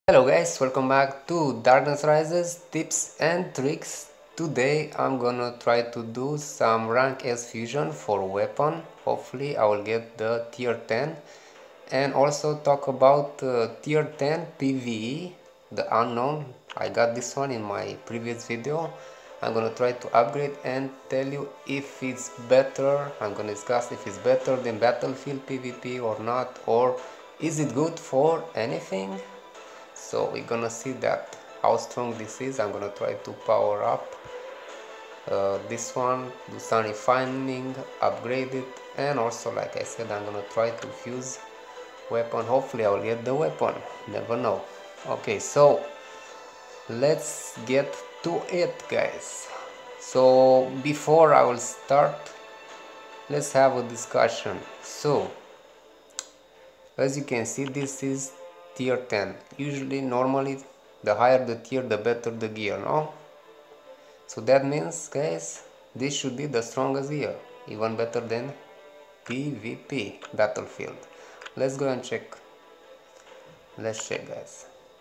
Hello guys, welcome back to Darkness Rises Tips and Tricks. Today I'm gonna try to do some rank S fusion for weapon. Hopefully I will get the tier 10 and also talk about tier 10 PvE, the unknown. I got this one in my previous video. I'm gonna try to upgrade and tell you if it's better. I'm gonna discuss if it's better than Battlefield PvP or not, or is it good for anything. So we're gonna see that how strong this is. I'm gonna try to power up this one, do some refining, upgrade it, and also, like I said, I'm gonna try to fuse weapon. Hopefully I will get the weapon, never know. Okay, so let's get to it, guys. So before I will start, let's have a discussion. So as you can see, this is tier 10. Usually, normally, the higher the tier, the better the gear, no? So that means, guys, this should be the strongest gear, even better than PvP Battlefield. Let's go and check. Let's check, guys.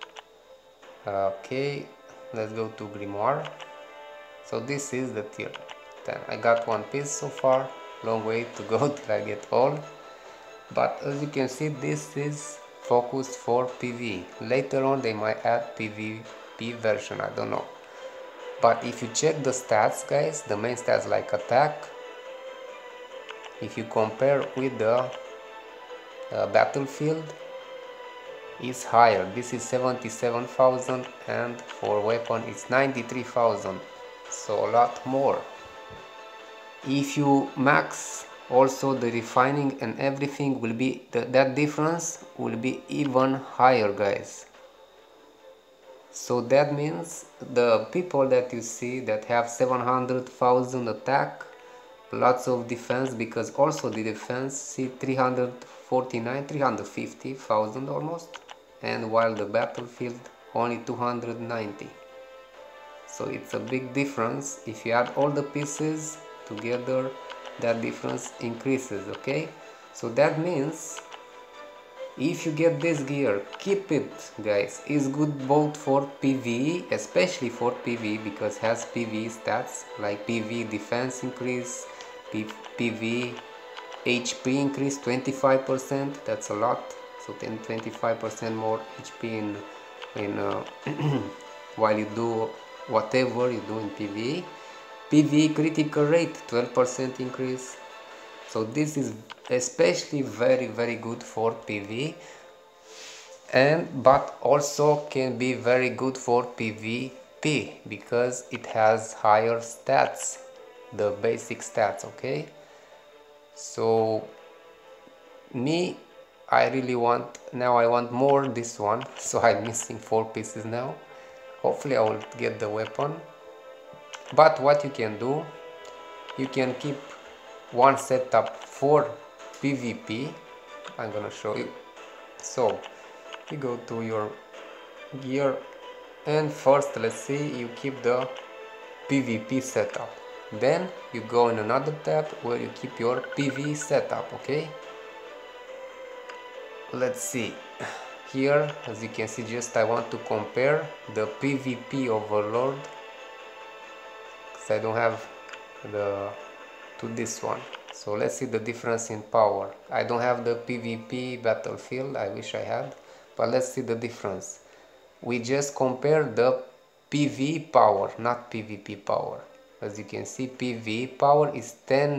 Okay, let's go to Grimoire. So this is the tier 10. I got one piece so far. Long way to go till I get all. But as you can see, this is focused for PvE. Later on they might add PvP version, I don't know. But if you check the stats, guys, the main stats like attack, if you compare with the Battlefield, is higher. This is 77,000 and for weapon it's 93,000, so a lot more. If you max also the refining and everything will be that difference will be even higher, guys. So that means the people that you see that have 700,000 attack, lots of defense, because also the defense see 350,000 almost, and while the Battlefield only 290. So it's a big difference. If you add all the pieces together, that difference increases. Okay, so that means if you get this gear, keep it, guys. It's good both for PvE, especially for PvE, because has PvE stats like PvE defense increase, PvE HP increase 25%. That's a lot. So 25% more HP in while you do whatever you do in PvE. PvE critical rate 12% increase. So this is especially very good for PvE, but also can be very good for PvP because it has higher stats, the basic stats. Okay, so I really want, now I want more this one, so I'm missing 4 pieces now. Hopefully I will get the weapon. But what you can do, you can keep one setup for PvP. I'm gonna show you. So you go to your gear and first, let's see, you keep the PvP setup. Then you go in another tab where you keep your PvE setup. Okay, let's see here. As you can see, just I want to compare the PvP Overlord because I don't have the to this one. So let's see the difference in power. I don't have the PvP Battlefield, I wish I had, but let's see the difference. We just compare the PvE power, not PvP power. As you can see, PvE power is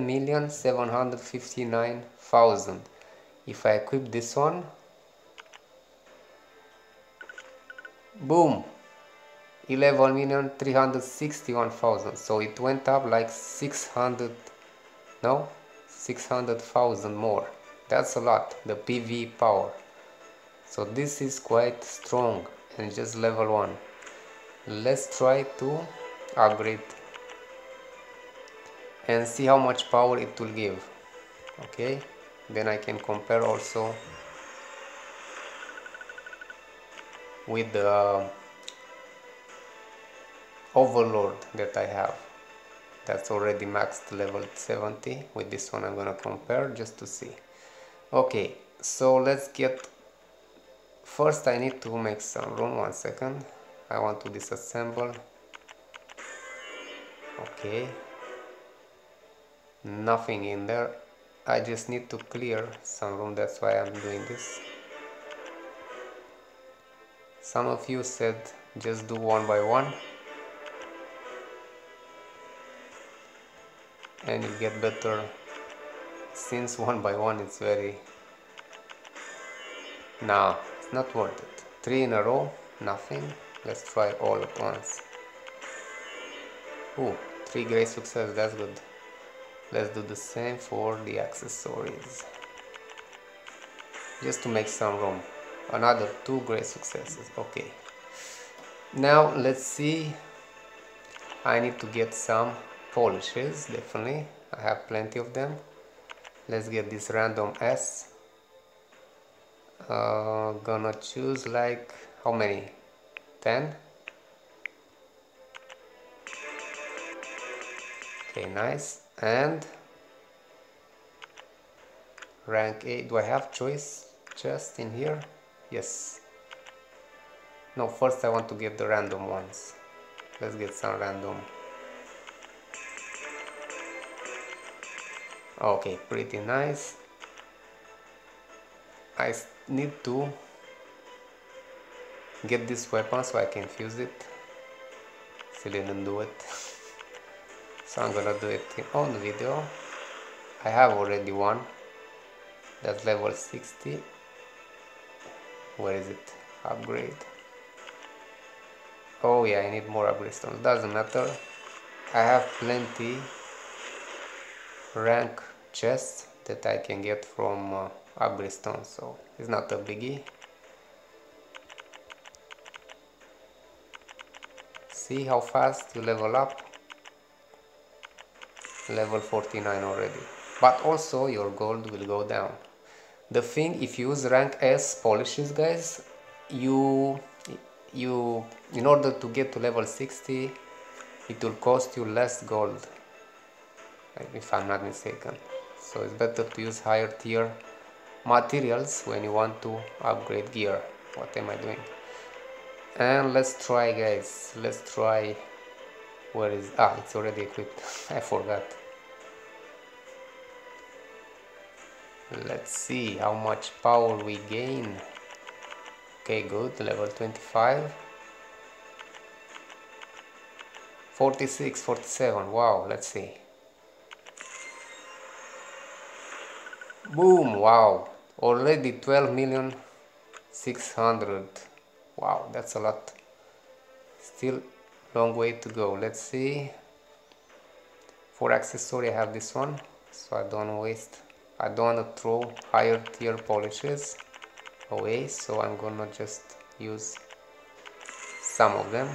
10,759,000. If I equip this one, boom, 11,361,000. So it went up like 600,000 more. That's a lot, the PvE power. So this is quite strong and just level 1. Let's try to upgrade and see how much power it will give. Okay, then I can compare also with the Overlord that I have. That's already maxed level 70. With this one I'm gonna compare just to see. Okay, so let's get First I need to make some room, 1 second. I want to disassemble. Okay, nothing in there. I just need to clear some room, that's why I'm doing this. Some of you said just do one by one and you get better, since one by one it's very... Nah, it's not worth it. 3 in a row, nothing. Let's try all at once. Ooh, 3 great success, that's good. Let's do the same for the accessories. Just to make some room. Another 2 great successes, okay. Now let's see. I need to get some polishes, definitely. I have plenty of them. Let's get this random S. Gonna choose like, how many? 10? Okay, nice. And rank 8. Do I have choice just in here? Yes. No, first I want to get the random ones. Let's get some random. Okay, pretty nice. I need to get this weapon so I can fuse it. Still didn't do it. So I'm gonna do it on the video. I have already one. That's level 60. Where is it? Upgrade. Oh yeah, I need more upgrade stones. Doesn't matter. I have plenty rank chests that I can get from upgrade stones, so it's not a biggie. See how fast you level up? Level 49 already. But also your gold will go down. The thing, if you use rank S polishes, guys, you in order to get to level 60, it will cost you less gold, if I'm not mistaken. So it's better to use higher tier materials when you want to upgrade gear. What am I doing? And let's try, guys. Let's try. Where is... Ah, it's already equipped. I forgot. Let's see how much power we gain. Okay, good. Level 25. 46, 47. Wow, let's see. Boom, wow. Already 12,600,000. Wow, that's a lot. Still long way to go. Let's see. For accessory I have this one, so I don't waste. I don't want to throw higher tier polishes away, so I'm gonna just use some of them.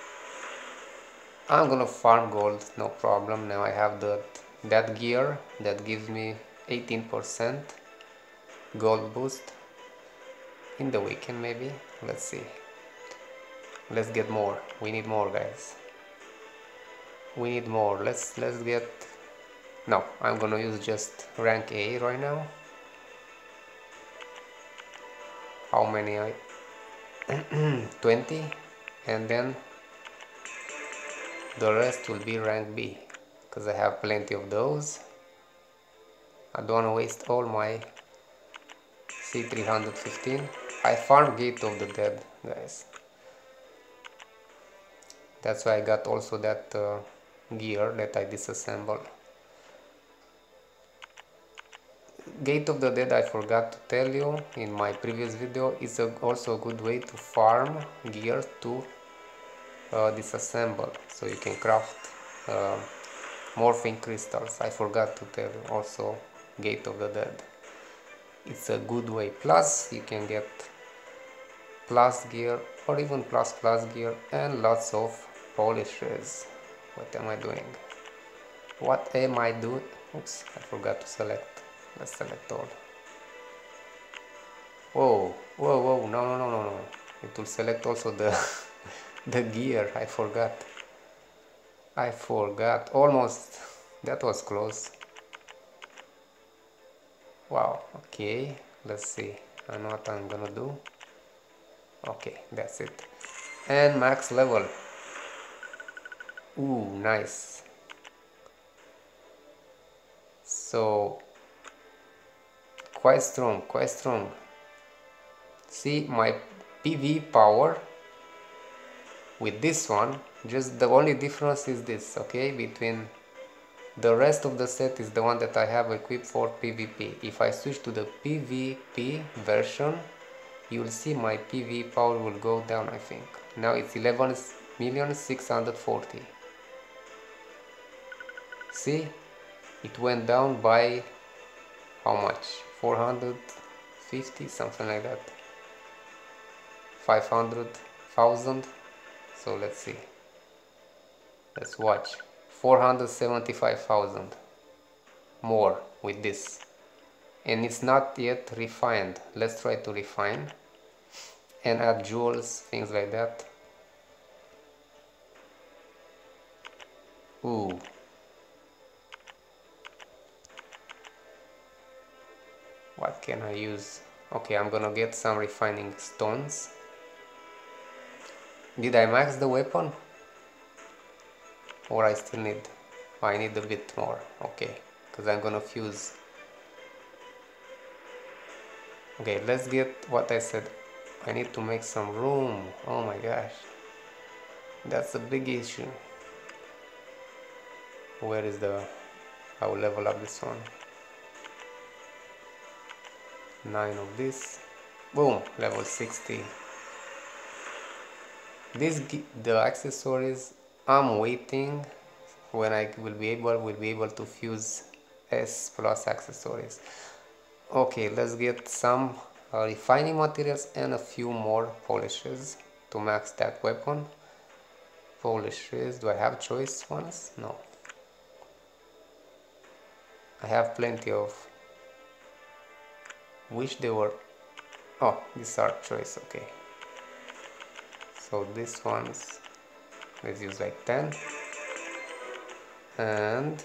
I'm gonna farm gold, no problem. Now I have that gear that gives me 18% gold boost in the weekend, maybe. Let's see. Let's get more. We need more, guys. We need more. Let's get... No, I'm gonna use just rank A right now. How many? 20, and then the rest will be rank B, because I have plenty of those. I don't want to waste all my C315. I farmed Gate of the Dead, guys. That's why I got also that gear that I disassembled. Gate of the Dead, I forgot to tell you in my previous video, is also a good way to farm gear to disassemble, so you can craft morphing crystals. I forgot to tell you also Gate of the Dead. It's a good way. Plus you can get plus gear or even plus gear and lots of polishes. What am I doing? What am I doing? Oops, I forgot to select. Let's select all. Whoa, whoa, whoa, no. It will select also the the gear. I forgot. Almost. That was close. Wow, okay. Let's see. I know what I'm gonna do. Okay, that's it. And max level. Ooh, nice. So quite strong, quite strong. See my PV power with this one, just the only difference is this, okay, between the rest of the set is the one that I have equipped for PvP. If I switch to the PvP version, you will see my PV power will go down, I think. Now it's 11,640,000. See, it went down by how much? 450, something like that. 500,000. So let's see. Let's watch. 475,000 more with this. And it's not yet refined. Let's try to refine and add jewels, things like that. Ooh. What can I use? Okay, I'm gonna get some refining stones. Did I max the weapon? Or I still need? I need a bit more. Okay, because I'm gonna fuse. Okay, let's get what I said. I need to make some room. Oh my gosh. That's a big issue. Where is the... I will level up this one. 9 of this. Boom, level 60. The accessories I'm waiting when I will be able to fuse S plus accessories. Okay, let's get some refining materials and a few more polishes to max that weapon. Polishes, do I have choice ones? No. I have plenty of... Wish they were... Oh, these are choice, okay. So these ones, let's use like 10. And...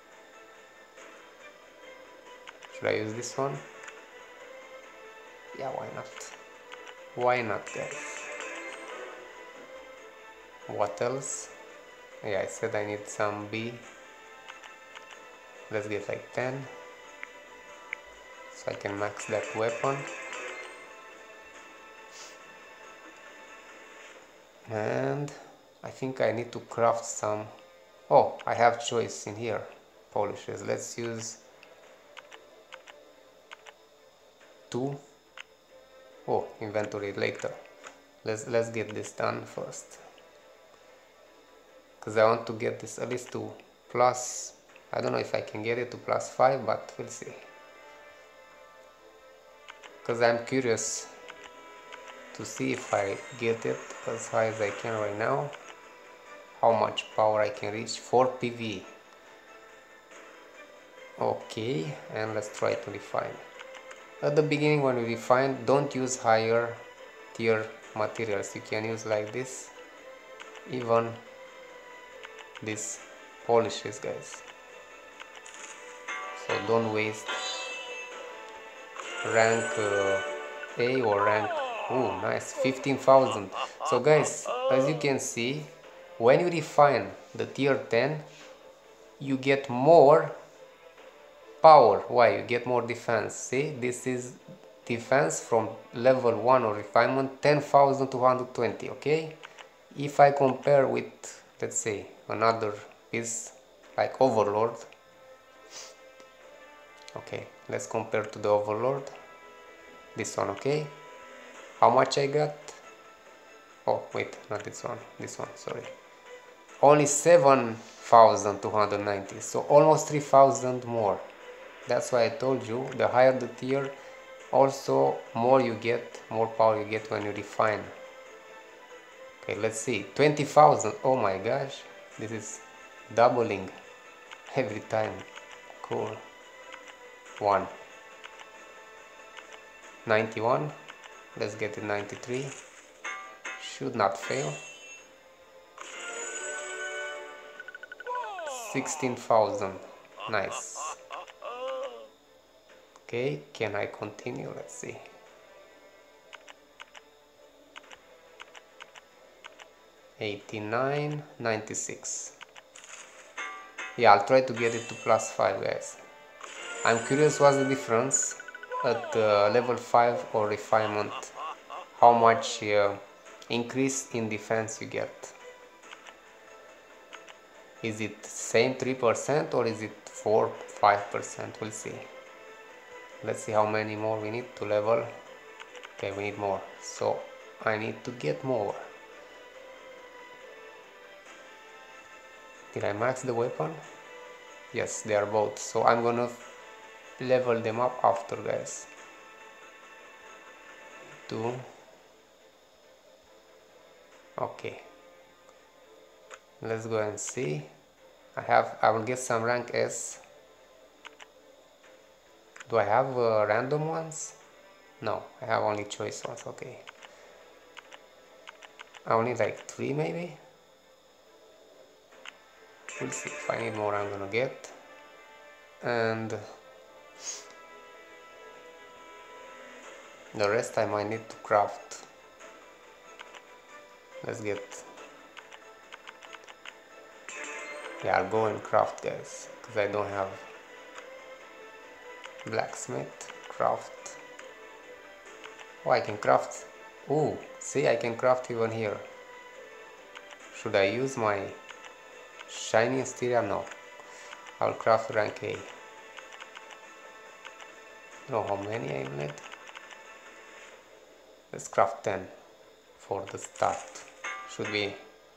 should I use this one? Yeah, why not? Why not, guys? What else? Yeah, I said I need some B. Let's get like 10. So I can max that weapon. And I think I need to craft some... Oh, I have choice in here. Polishes. Let's use 2. Oh, inventory later. Let's get this done first. Because I want to get this at least to plus... I don't know if I can get it to plus 5, but we'll see. Because I'm curious to see if I get it as high as I can right now, how much power I can reach for PV. Okay, and let's try to refine. At the beginning when we refine, don't use higher tier materials. You can use like this, even these polishes, guys. So don't waste rank A or rank... Oh, nice, 15,000. So guys, as you can see, when you refine the tier 10, you get more power. Why? You get more defense. See, this is defense from level 1 of refinement, 10,220, okay? If I compare with, let's say, another piece like Overlord. Okay, let's compare to the Overlord. This one, okay? How much I got? Oh, wait, not this one, sorry. Only 7,290, so almost 3,000 more. That's why I told you, the higher the tier, also more you get, more power you get when you refine. Okay, let's see, 20,000, oh my gosh, this is doubling every time, cool. 1. 91, let's get to 93, should not fail. 16,000, nice. Okay, can I continue? Let's see. 89, 96. Yeah, I'll try to get it to +5, guys. I'm curious what's the difference at level 5 or refinement, how much increase in defense you get. Is it same 3% or is it 4, 5%? We'll see. Let's see how many more we need to level. Okay, we need more, so I need to get more. Did I max the weapon? Yes, they are both, so I'm gonna level them up after, guys. 2. Okay, let's go and see. I will get some rank S. Do I have random ones? No, I have only choice ones. Okay, I will need like 3 maybe. We'll see. If I need more, I'm gonna get. And the rest I might need to craft. Let's get. Yeah, I'll go and craft, guys, because I don't have blacksmith. Craft. Oh, I can craft. Oh, see, I can craft even here. Should I use my shiny Styria? No. I'll craft rank A. Know how many I need? Let's craft 10 for the start. Should be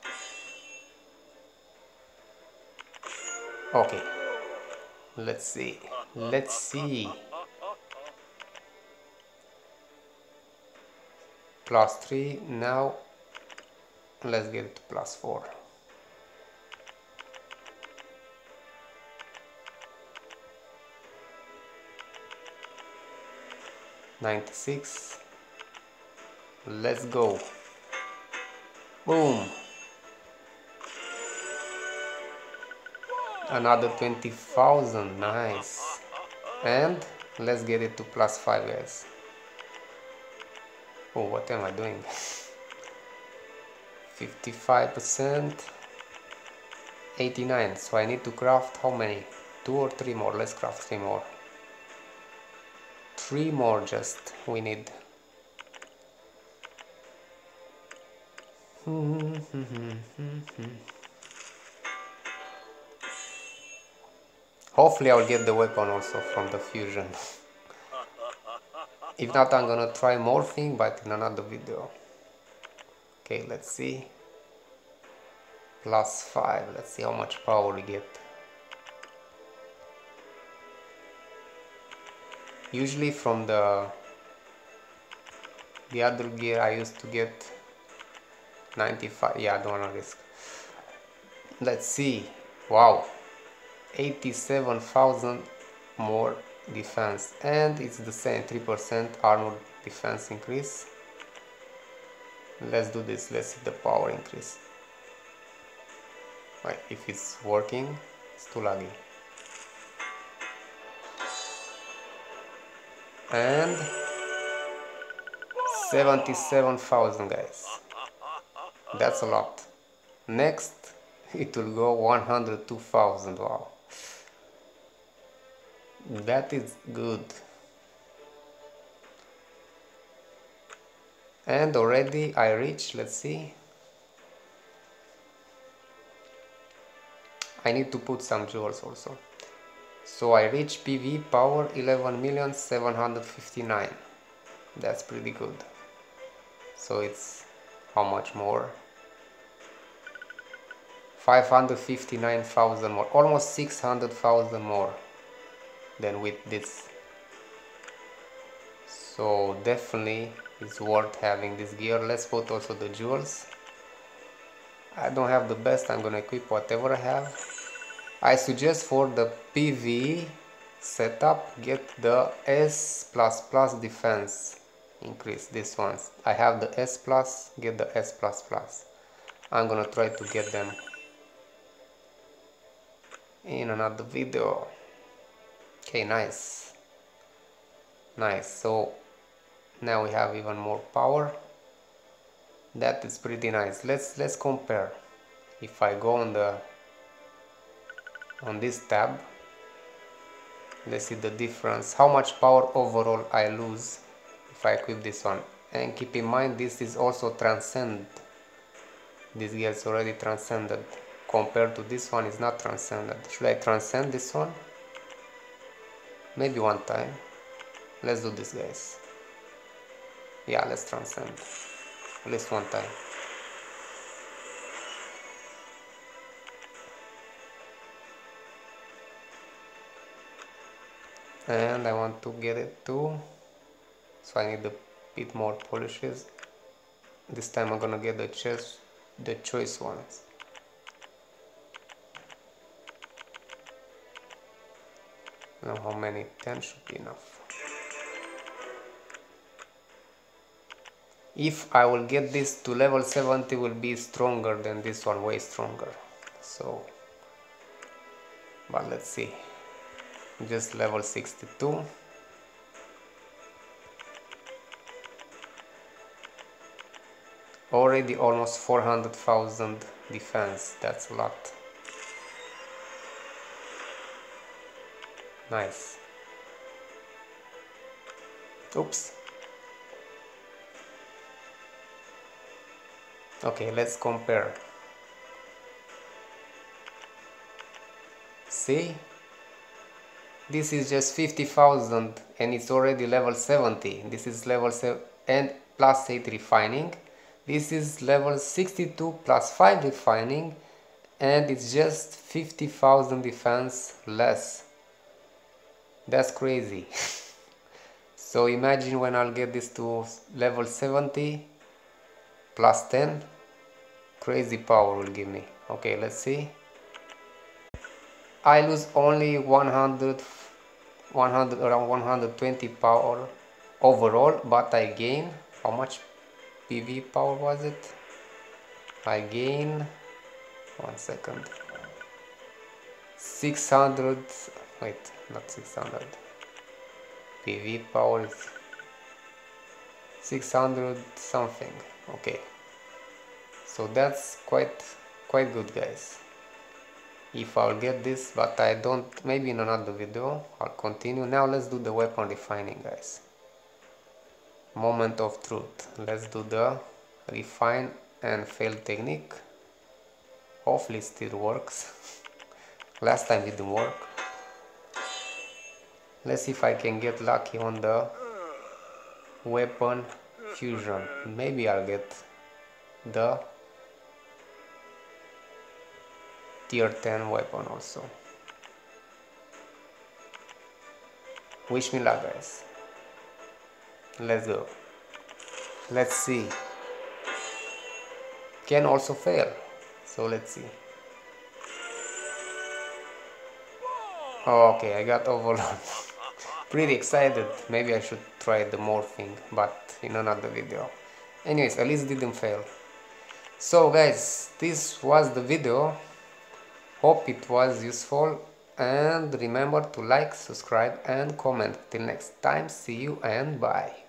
okay. Let's see. Let's see. +3. Now let's get it to +4. $96. Let's go. Boom. Another 20,000. Nice. And let's get it to +5, guys. Oh, what am I doing? 55%. 89. So I need to craft how many? 2 or 3 more? Let's craft 3 more. 3 more just we need. Hopefully I'll get the weapon also from the fusion. If not, I'm gonna try morphing, but in another video. Okay, let's see. +5. Let's see how much power we get. Usually from the other gear I used to get 95. Yeah, I don't wanna risk. Let's see. Wow, 87,000 more defense, and it's the same 3% armor defense increase. Let's do this. Let's see the power increase. Like, if it's working, it's too laggy. And 77,000, guys. That's a lot. Next, it will go 102,000. Wow, that is good. And already I reached, let's see. I need to put some jewels also. So I reached PV power 11,759,000. That's pretty good. So it's how much more? 559,000 more, almost 600,000 more than with this. So definitely it's worth having this gear. Let's put also the jewels. I don't have the best, I'm gonna equip whatever I have. I suggest for the PvE setup, get the S++ defense increase, this ones. I have the S+, get the S++. I'm gonna try to get them in another video. Okay, nice. Nice, so now we have even more power. That is pretty nice. Let's compare. If I go on this tab, let's see the difference, how much power overall I lose if I equip this one. And keep in mind, this is also transcend. This gets already transcended compared to this one is not transcended. Should I transcend this one? Maybe one time. Let's do this, guys. Yeah, let's transcend at least one time. And I want to get it too, so I need a bit more polishes. This time I'm gonna get the choice ones. Now how many? 10 should be enough. If I will get this to level 70, will be stronger than this one, way stronger. So, but let's see. Just level 62. Already almost 400,000 defense. That's a lot. Nice. Oops. Okay, let's compare. See? This is just 50,000 and it's already level 70. This is level 7 and plus 8 refining. This is level 62 plus 5 refining and it's just 50,000 defense less. That's crazy. So imagine when I'll get this to level 70 plus 10, crazy power will give me. Okay, let's see. I lose only around 120 power overall, but I gain, how much PV power was it? I gain, 1 second, 600, wait, not 600, PV power is 600 something. Okay, so that's quite good, guys. If I'll get this, but I don't, maybe in another video I'll continue. Now let's do the weapon refining, guys. Moment of truth. Let's do the refine and fail technique. Hopefully it still works. Last time it didn't work. Let's see if I can get lucky on the weapon fusion. Maybe I'll get the tier 10 weapon also. Wish me luck, guys. Let's go. Let's see. Can also fail, so let's see. Okay, I got overload. Pretty excited. Maybe I should try the morphing, but in another video. Anyways, at least didn't fail. So guys, this was the video. Hope it was useful, and remember to like, subscribe and comment. Till next time, see you and bye.